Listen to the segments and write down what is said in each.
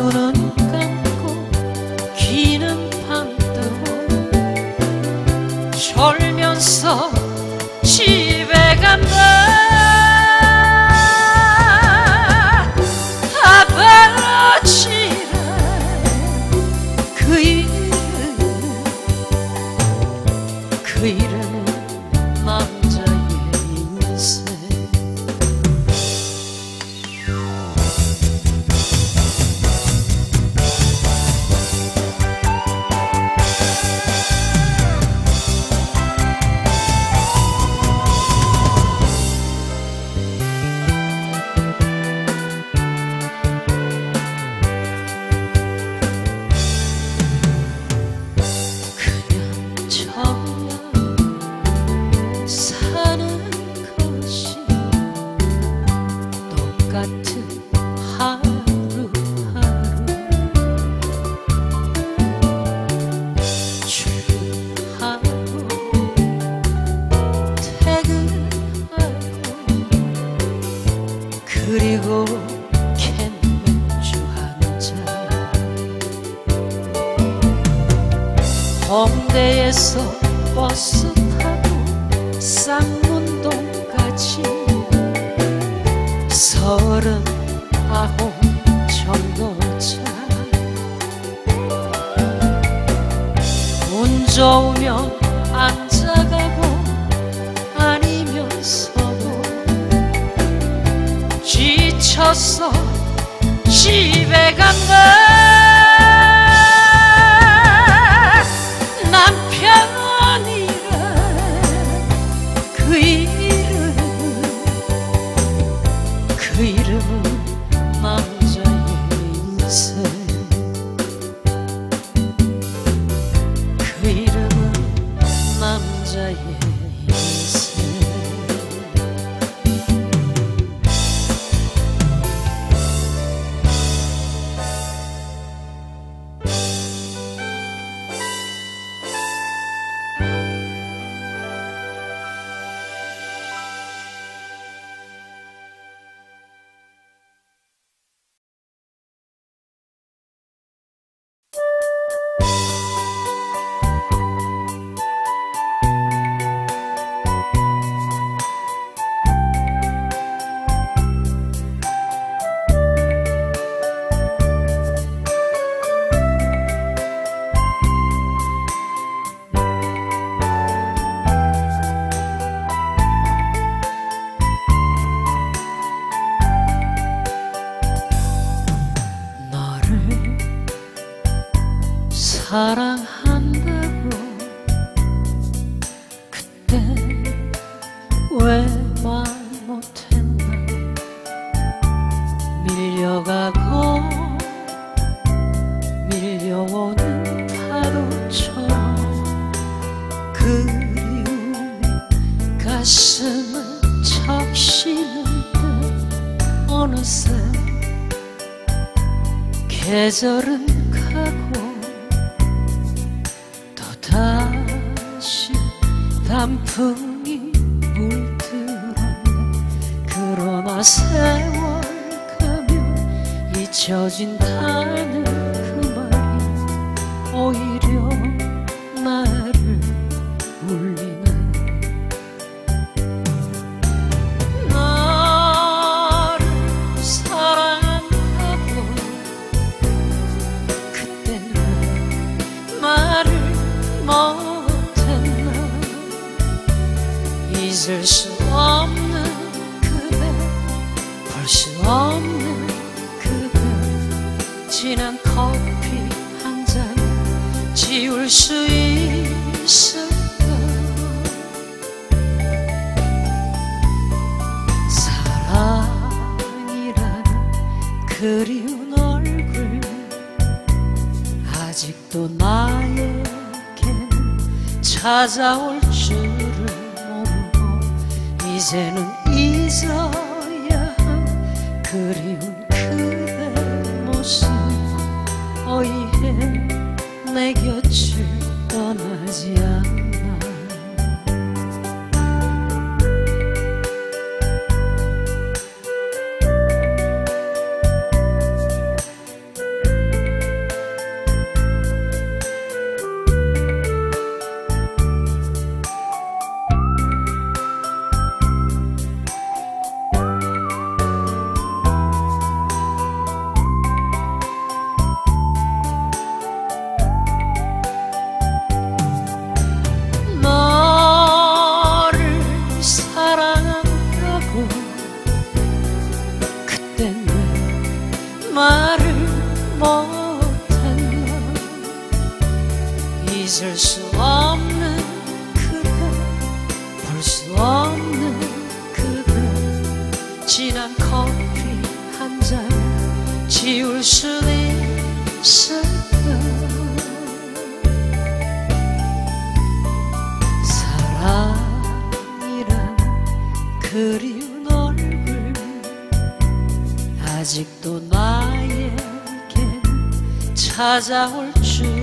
눈은 감고 귀는 반뜨고 졸면서 집에 간다. 아버지라 그 이름은 남자의 인생. 그리고 캔맥주 한잔 홍대에서 버스 타고 쌍문동까지 39 정도차 운 좋으면 앉아가고 아니면 서고 지쳐서 집에 간다. 남편이라 그 이름은 남자의 인생. 그 이름은 남자의 인생. 사랑한다고 그때 왜 말 못했나. 밀려가고 밀려오는 파도처럼 그리움이 가슴을 적시는 듯 어느새 계절은 가고 다시 단풍이 물들었네. 그러나 세월 가면 잊혀진다는 그 말이 오히려 나를 울리네. 나를 사랑한다고 그때는 말을 못했나. 잊을 수 없는 그대, 볼 수 없는 그대, 진한 커피 한 잔 지울 수 있을까. 사랑이라는 그리운 얼굴 아직도 나에겐 찾아올 줄을 모르고 이제는 잊어야 한 그리운 그대 모습 어이해 내 곁을 떠나지 않나. 잊을 수 없는 그대, 볼 수 없는 그대, 진한 커피 한 잔 지울 수 있을까? 사랑이란 그리운 얼굴 아직도 나에겐 찾아올 줄을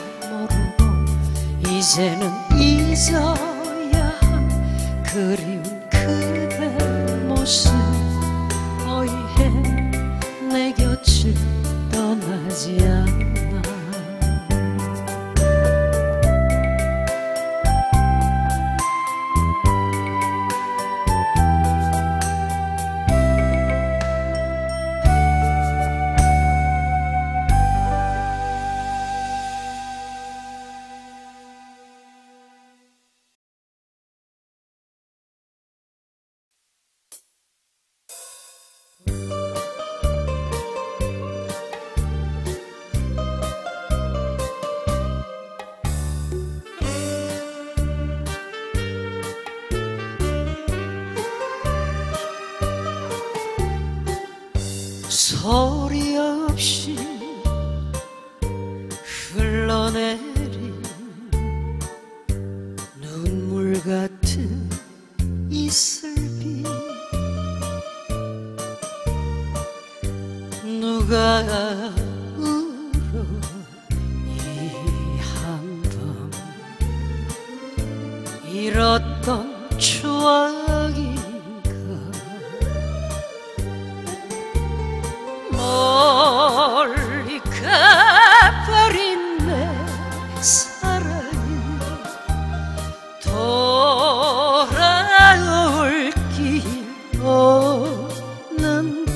모르고 이제는 잊어야 한 그리운 그대 모습 어이해 내 곁을 떠나지 않아. 소리 없이 흘러내린 눈물 같은 이슬비 누가 울어 이 한밤 잃었던 추억이 멀리 가버린 내 사랑이 돌아올 길 없는데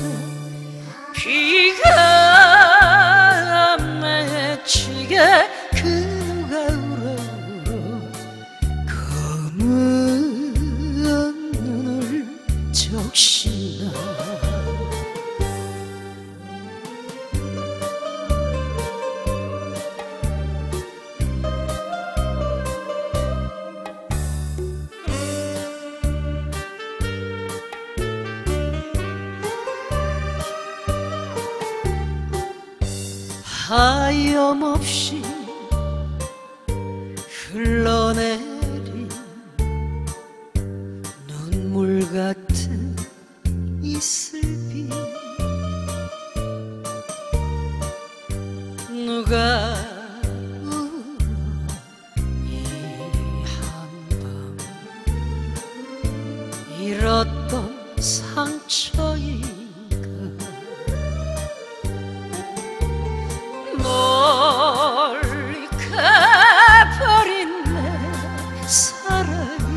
비가 맺히게 그가 울어 검은 눈을 적시나 하염없이 흘러내린 눈물 같은 이슬비 누가 울어 이 한밤 잃었던 상처인가 멀리 가버린 내 사랑이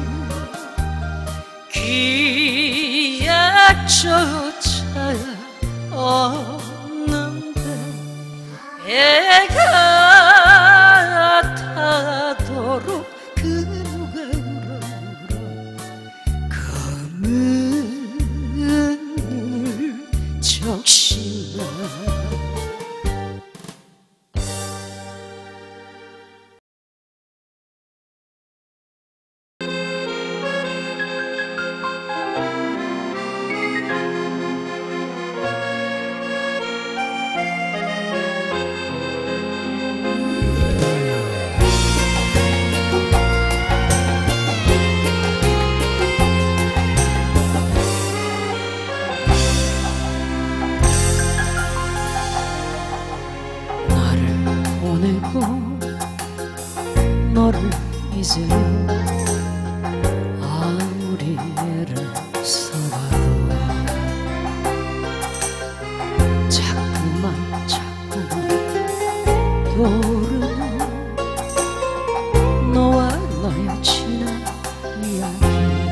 기약조차 없는데 애가 타도록 그가 울어 검은 눈을 적시나 너를 잊으려 아무리 애를 써봐도 자꾸만 떠오르는 너와 너의 지난 이야기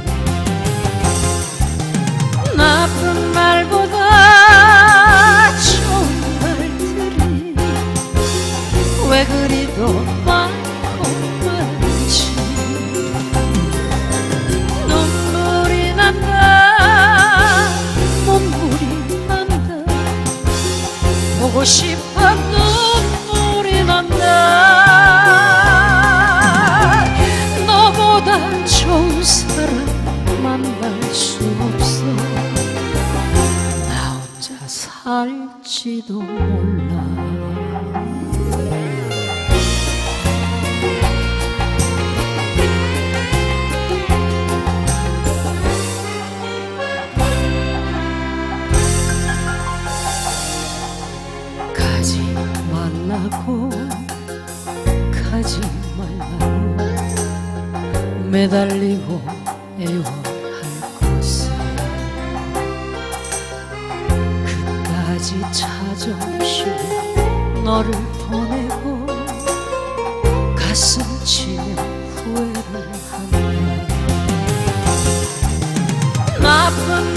나쁜 말보다 좋은 말들이 왜 그리도 많고 많지 가지 말라고 매달리고 애워할 것에 그까지 자존심 너를 보내고 가슴 치며 후회를 한다. 나쁜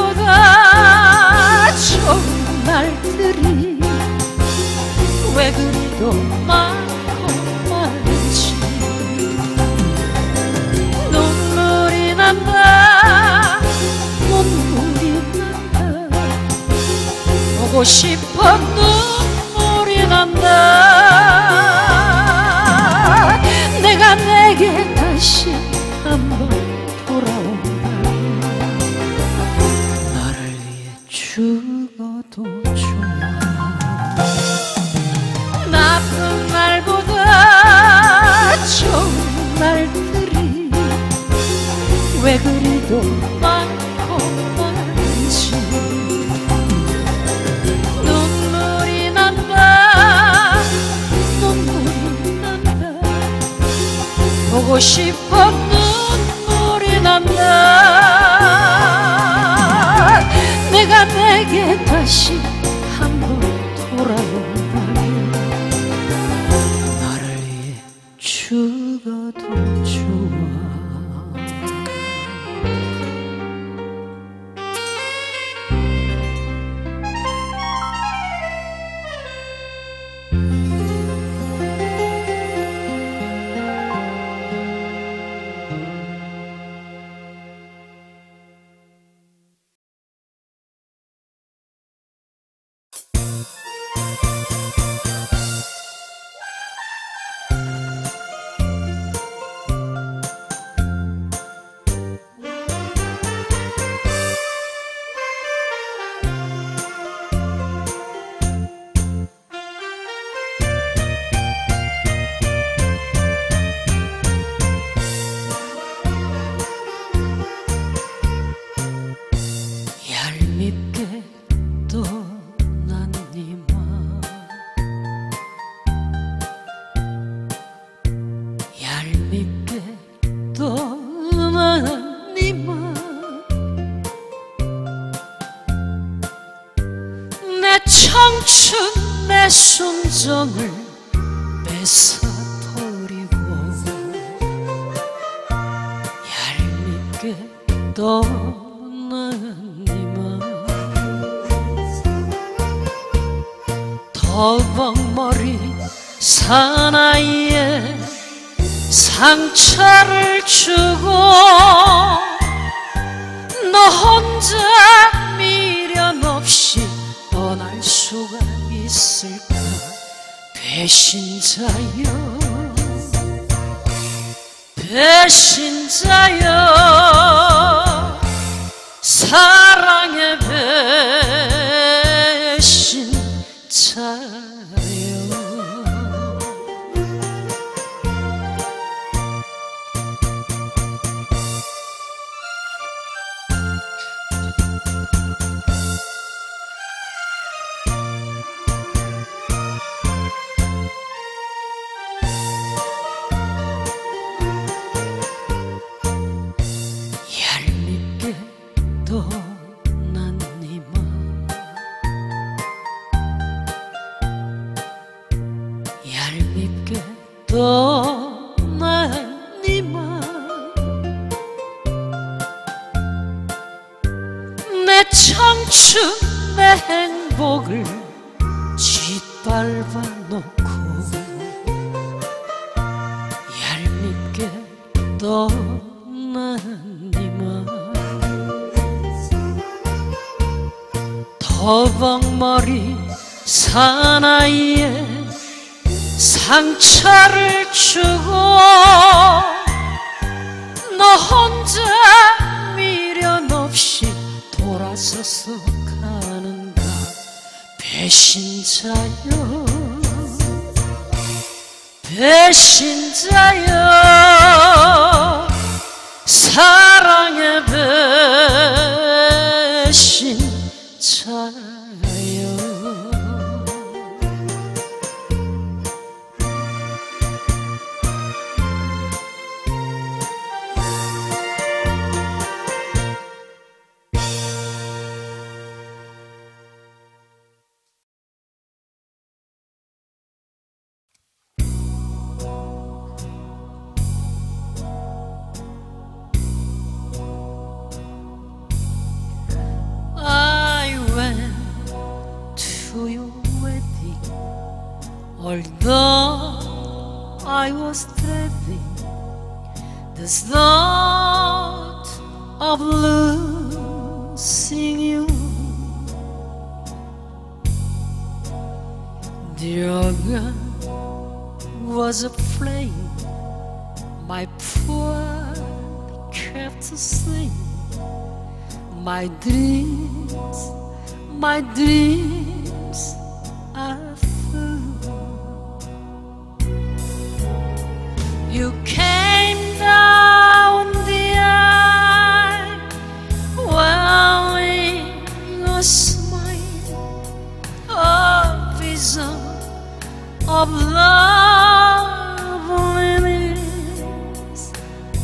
날보다 좋은 날들이 왜 그리도 많고 많은지 눈물이 난다 눈물이 난다 보고 싶어 눈물이 난다. 내가 내게 다시 한번 돌아온다면 나를 위해 죽어도 좋아. 나쁜 날보다 좋은 날들이 왜 그리도 많고 많은지 눈물이 난다 눈물이 난다 보고 싶어 눈물이 난다. 내가 내게 다시 한번 돌아온다면 나를 위해 죽어도 좋아. 얄밉게 떠난 니마 얄밉게 떠난 니마 내 청춘 내 순정을 뺏어버리고 얄밉게 떠난 니마 더벅머리 사나이에 상처를 주고 너 혼자 미련 없이 떠날 수가 있을까. 배신자여 배신자여 사랑의 배신자여. 얄밉게 떠난 니마 얄밉게 떠난 니마 내 청춘 내 행복을 짓밟아 놓고 얄밉게 떠난 니마 더벅머리 사나이에 상처를 주고 너 혼자 미련 없이 돌아서서 가는가. 배신자여 배신자여 사랑의 배신자여. was dreading the thought of losing you. The organ was aflame, my poor kept to sing. My dreams are through. You came down the aisle wearing a smile, a vision of loveliness.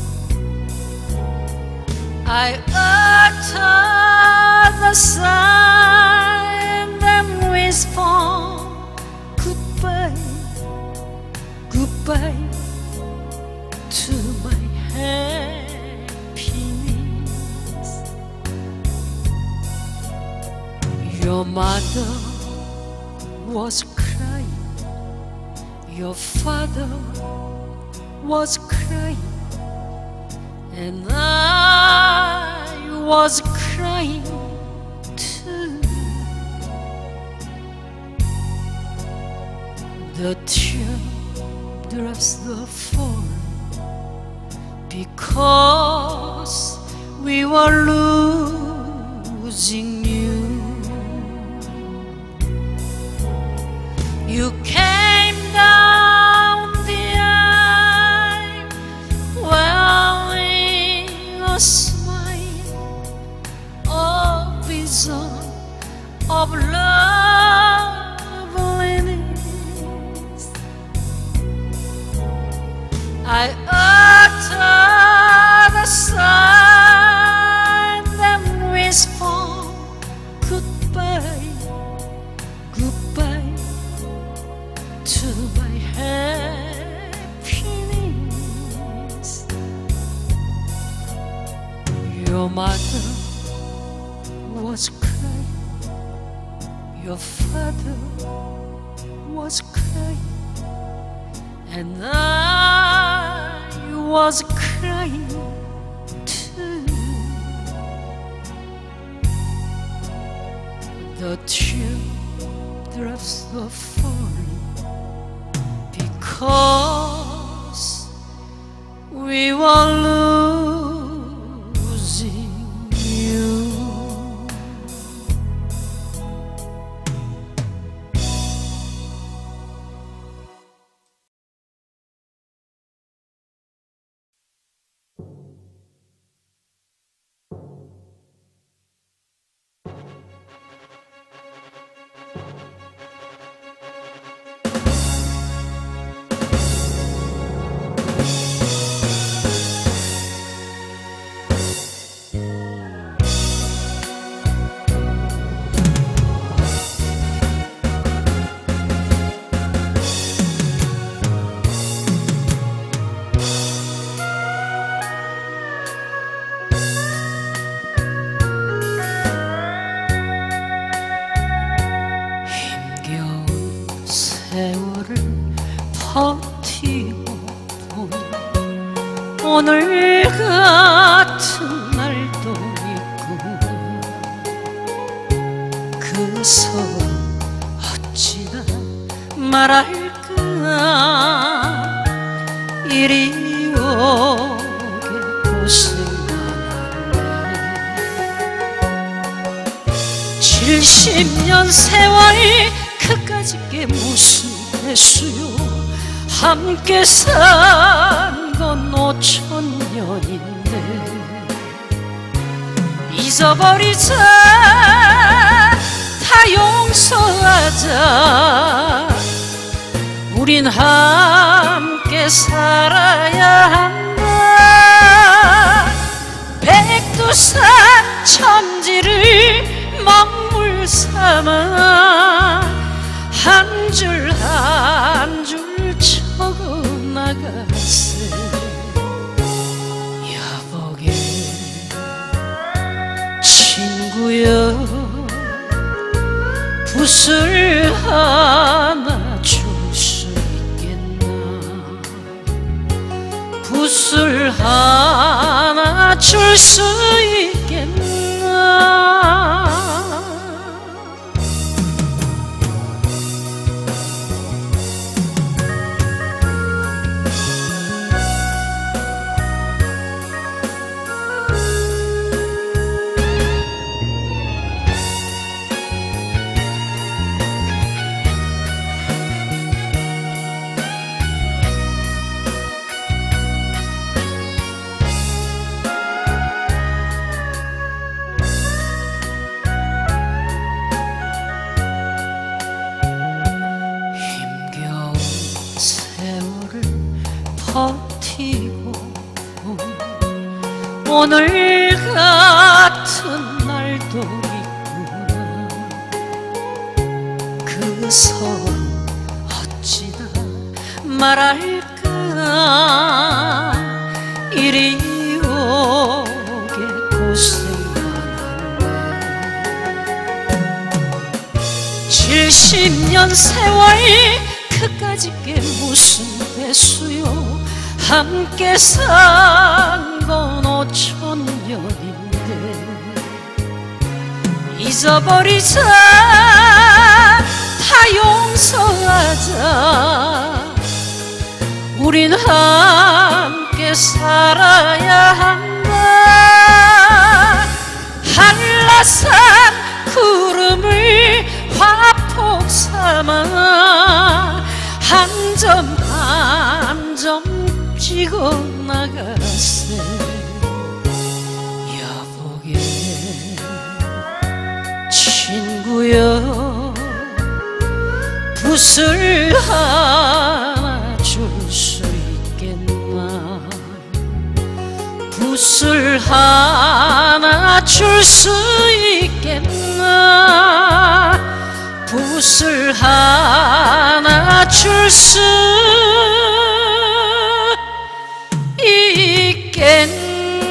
I uttered the sign and whispered goodbye, goodbye to my happiness. Your mother was crying, your father was crying, and I was crying too. The teardrops were falling because we were losing you. You came down the aisle wearing a smile, a vision of loveliness. I uttered a sign and whispered goodbye, goodbye to my happiness. Your mother was crying, your father was crying, and I was crying too. The teardrops were falling because we were losing you. 세월을 버티고 본 오늘 같은 날도 있고, 그 서울 어찌나 말할까. 이리 오게 고생하네. 70년 세월 그까짓 게 무슨 대수요. 함께 산 건 5000년인데 잊어버리자, 다 용서하자. 우린 함께 살아야 한다. 백두산 천지를 먹물 삼아 한 줄 한 줄 적어 나갔세. 여보게 친구여, 붓을 하나 줄 수 있겠나. 붓을 하나 줄 수 있겠나. 버티고 오늘 같은 날도 있구나. 그 서름 어찌다 말할까. 이리 오게 고생만 하네. 70년 세월 그까짓 게 무슨 대수요. 함께 산 건 5000년인데 잊어버리자. 다 용서하자. 우린 함께 살아야 한다. 한라산 구름을 화폭 삼아 한 점 한 점 지고 나갔세. 여보게 친구여 붓을 하나 줄 수 있겠나. 붓을 하나 줄 수 있겠나. 붓을 하나 줄 수 있겠나.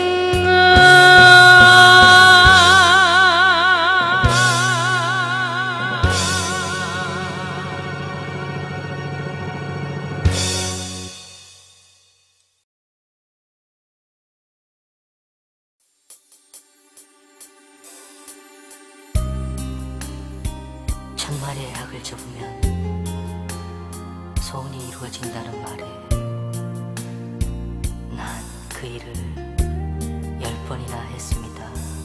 천마리의 약을 접으면 소원이 이루어진다는 말에 난 그 일을 10번이나 했습니다.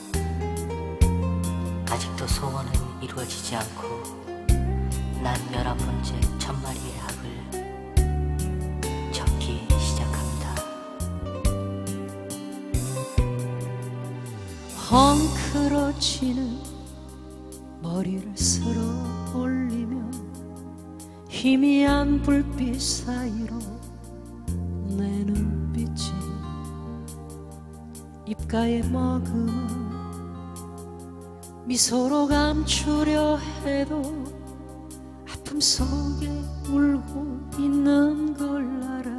아직도 소원은 이루어지지 않고 난 11번째 천마리의 약을 접기 시작합니다. 헝클어지는 머리를 쓸어 올리며 희미한 불빛 사이로 내 눈빛이 입가에 머금은 미소로 감추려 해도 아픔 속에 울고 있는 걸 알아.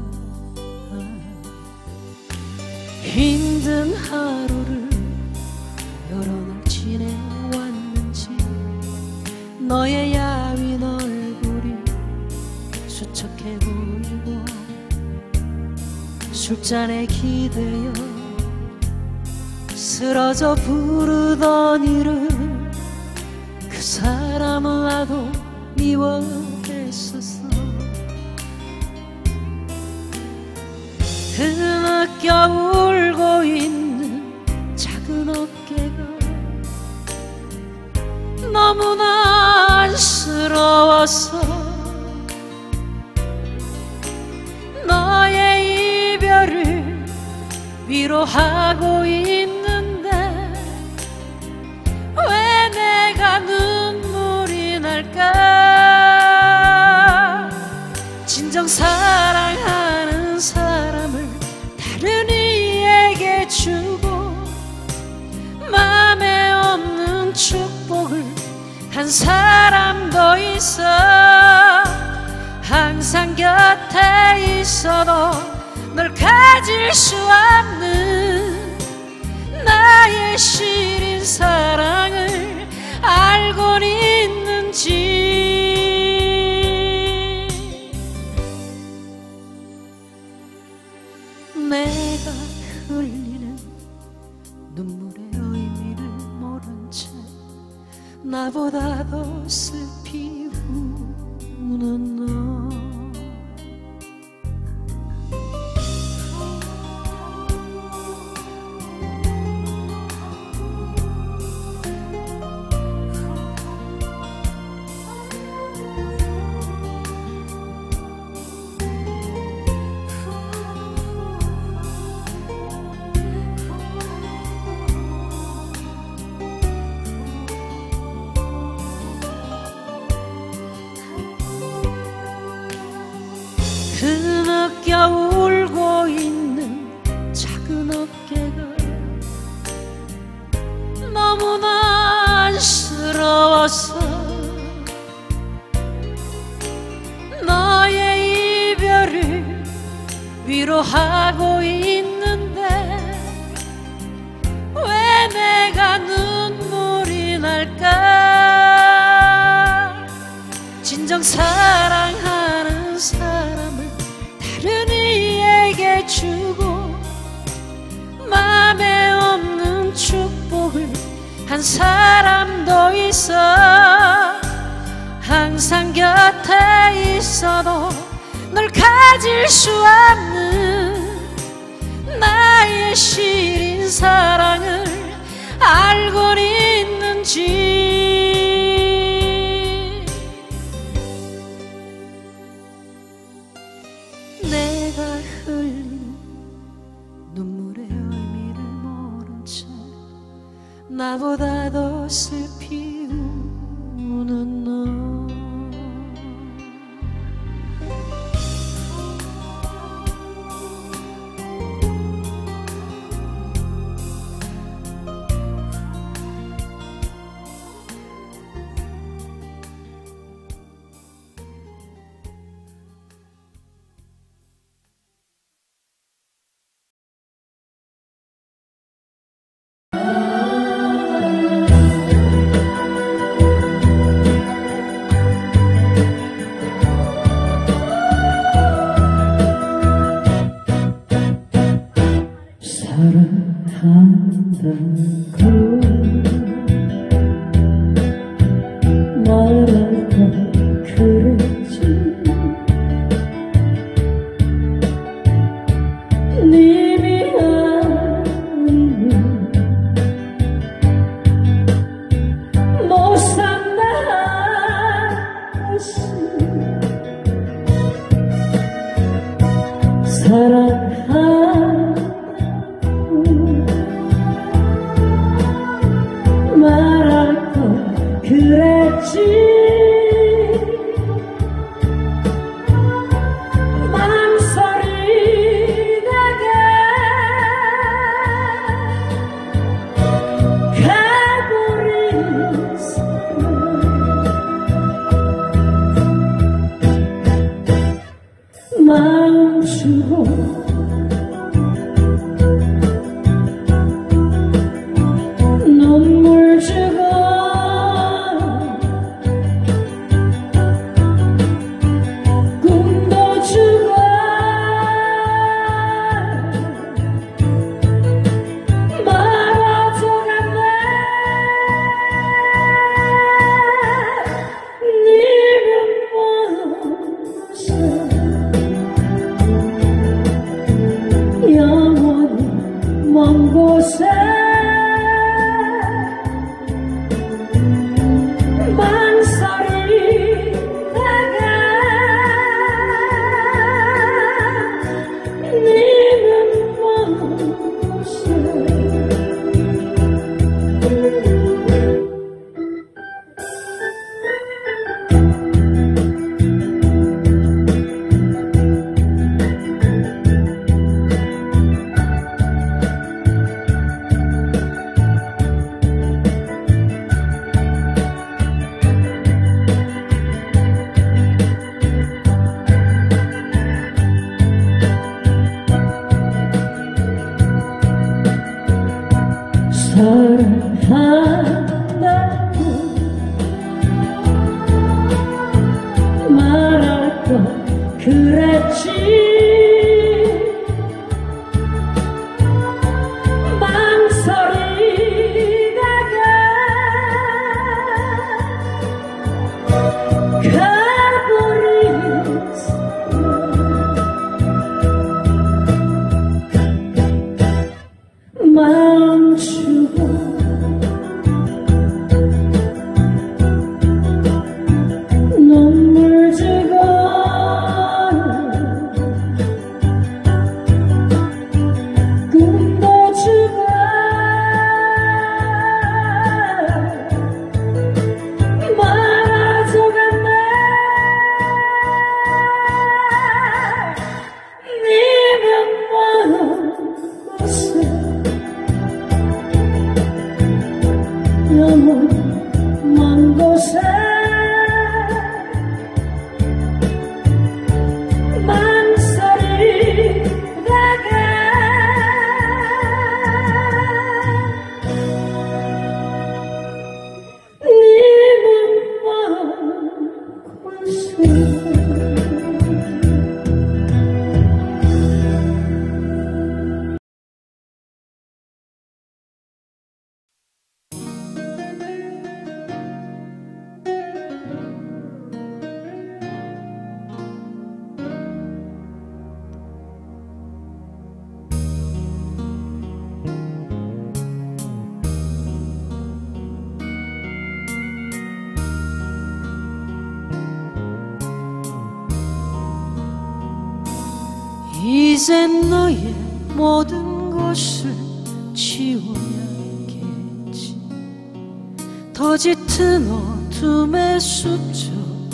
힘든 하루를 여러 날 지내왔는지 너의 야윈 얼굴이 수척해 보이고 술잔에 기대어 쓰러져 부르던 이름 그 사람은 나도 미워했었어. 흐느껴 울고 있는 작은 어깨가 너무나 안쓰러워서 너의 이별을 위로하고 있는데 왜 내가 눈물이 날까. 진정 사랑하는 사람을 다른 이에게 주고 맘에 없는 축복을 한 사람 더 있어. 항상 곁에 있어도 널 가질 수 없는 나의 시린 사랑을 알고 있는지. 내가 흘리는 눈물의 의미를 모른 채 나보다 더 슬피 우는 너. 흐느껴 울고 있는 작은 어깨가 너무나 안쓰러워서 너의 이별을 위로하고 있는데 왜 내가 눈물이 날까. 진정 사랑하는 사람을 다른 이에게 주고 맘에 없는 축복을 한 사람도 있어. 항상 곁에 있어도 널 가질 수 없는 나의 시린 사랑을 알고 있는지. 내가 흘리는 눈물의 의미를 모른 채 나보다 더 슬피 우는 너. 마음 주고 이젠 너의 모든 것을 지워야겠지. 더 짙은 어둠의 숲저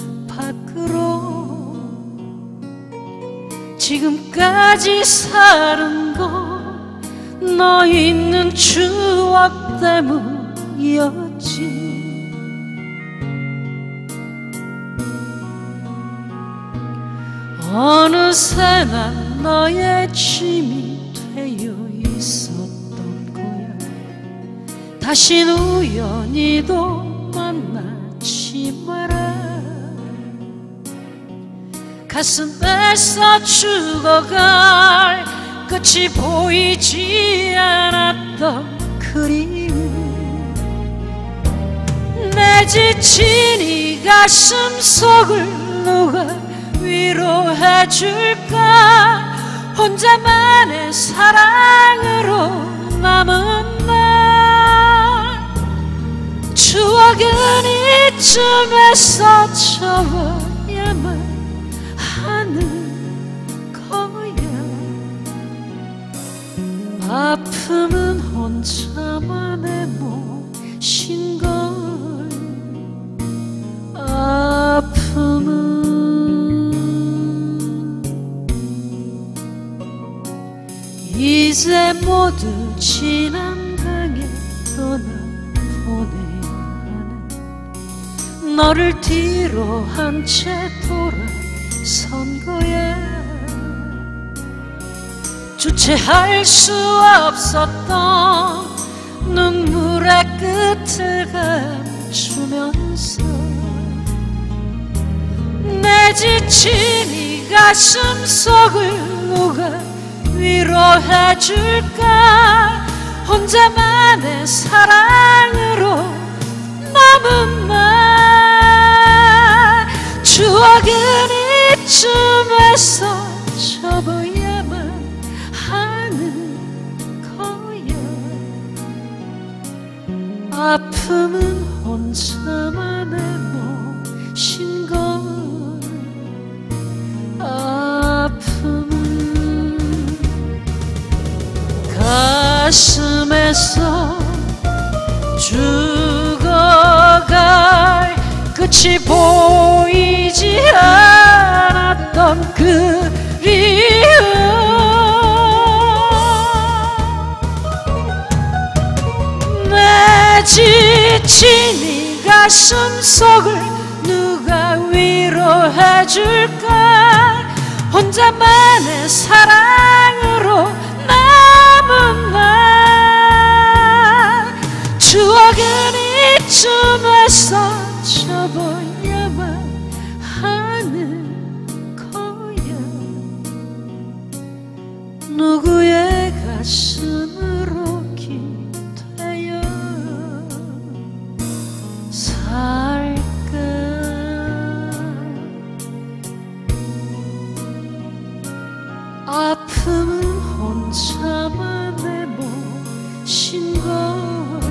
밖으로 지금까지 살은 건 너 있는 추억 때문이었지. 어느새 난 너의 짐이 되어 있었던 거야. 다신 우연히도 만나지 마라. 가슴에서 죽어갈 끝이 보이지 않았던 그리움, 내 지친 이 가슴 속을 누가 위로해줄까. 혼자만의 사랑으로 남은 날, 추억은 이쯤에서 접어야만 하는 아픔은 혼자만의 몫인걸. 아픔은 이제 모두 지난 강에 떠나보내야 하는, 너를 뒤로 한 채 돌아선 거야. 주체할 수 없었던 눈물의 끝을 감추면서 내 지친 이 가슴 속을 누가 위로해줄까. 혼자만의 사랑으로 남은 날, 추억은 이쯤에서 접어야만 하는 거야. 아픔은 혼자만의 몫인걸. 아픔은 가슴에서 죽어갈 끝이 보이지 않았던 그리움, 내 지친 이 가슴 속을 누가 위로해줄까. 혼자만의 사랑으로 남은 날, 추억은 이쯤에서 접어야만 하는 거야. 누구의 가슴으로 기대어 살까. 아픔은 혼자만의 몫인걸.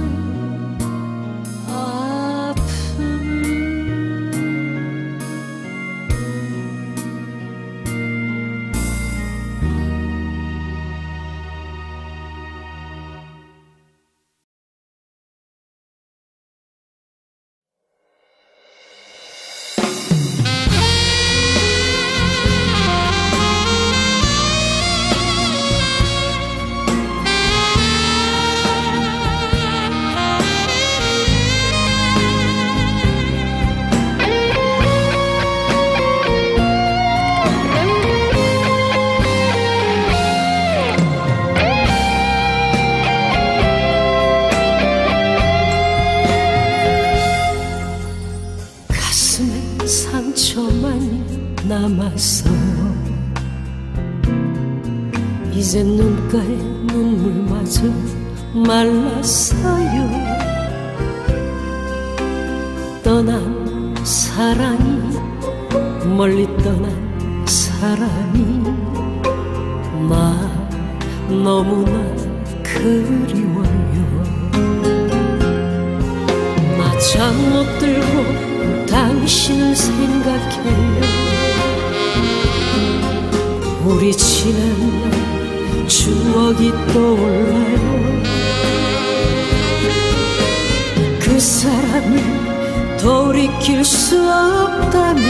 상처만 남았어요. 이제 눈가에 눈물마저 말랐어요. 떠난 사랑이, 멀리 떠난 사랑이 나 너무나 그리워요. 나 잠 못 들고 당신을 생각해요. 우리 지난 추억이 떠올라요. 그 사람을 돌이킬 수 없다면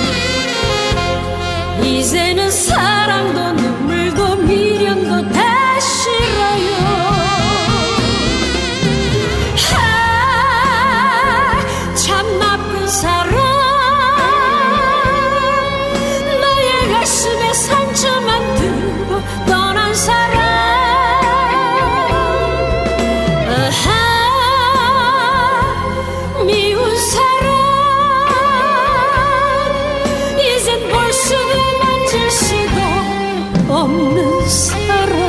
이제는 사랑도 눈물도 미련도 다 싫어요. 참 나쁜 사람, 너의 가슴에 상처만 두고 떠난 사람. 미운 사람, 이젠 볼 수도 만질 수도 없는 사람.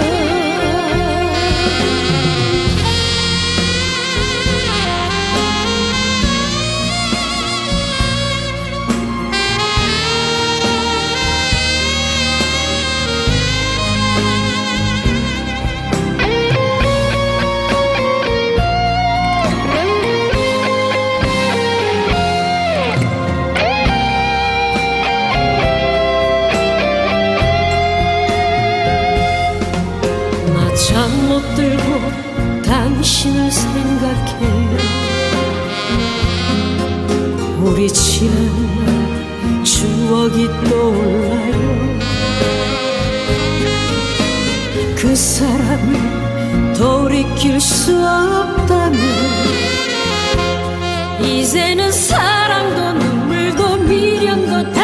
잠 못 들고 당신을 생각해요. 우리 지난 추억이 떠올라요. 그 사람을 돌이킬 수 없다면 이제는 사랑도 눈물도 미련도